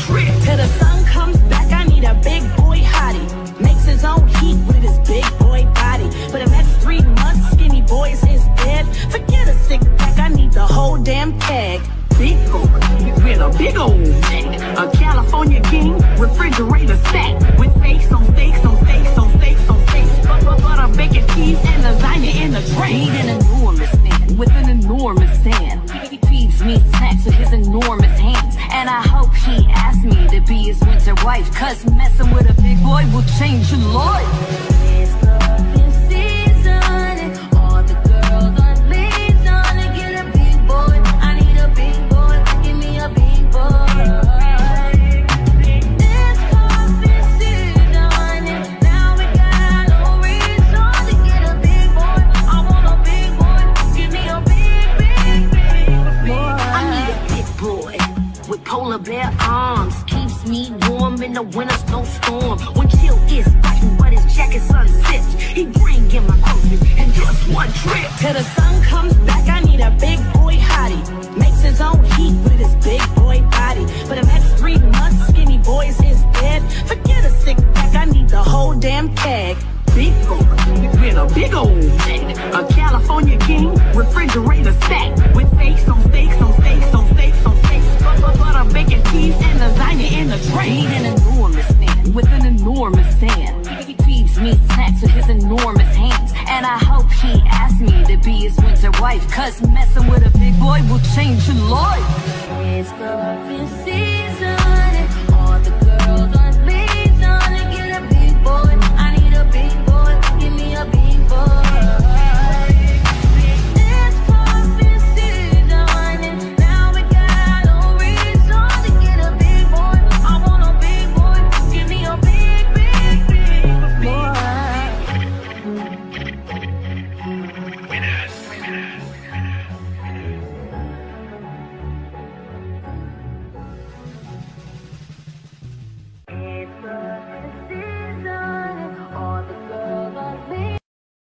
trip. Till the sun comes back, I need a big boy hottie. Makes his own heat with his big boy body. For the next 3 months, skinny boys is dead. Forget a sick pack, I need the whole damn keg. Big boy with a big old neck, a California king, refrigerator stack with steaks on steaks on steaks on steaks on steaks, butter, bacon, cheese, and lasagna in the tray. Need an enormous man with an enormous stand. He feeds me snacks with his enormous hands, and I hope he asks me to be his winter wife, cause messing with a big boy will change your life. It's cuffing season, and all the girls are laid on to get a big boy. I need a big boy, give me a big boy. It's cuffing season, and now we got no reason to get a big boy. I want a big boy, give me a big boy. I need a big boy with polar bear arms, keeps me warm in the winter snowstorm. When chill is fighting, but his jacket's unzipped, he bring in my groceries in just one trip. Till the sun comes back, I need a big boy hottie. Makes his own heat with his big boy body. For the next 3 months, skinny boys is dead. Forget a sick pack, I need the whole damn keg. Big boy with a big old neck, a California king, refrigerator stack with steaks on steaks on steaks on steaks on steaks, butter, bacon, cheese, and lasagna in the tray. Need an enormous man with an enormous stand. He feeds me snacks with his enormous hands, and I hope he asks me to be his winter wife, cause messing with a big boy will change your life. It's cuffing season.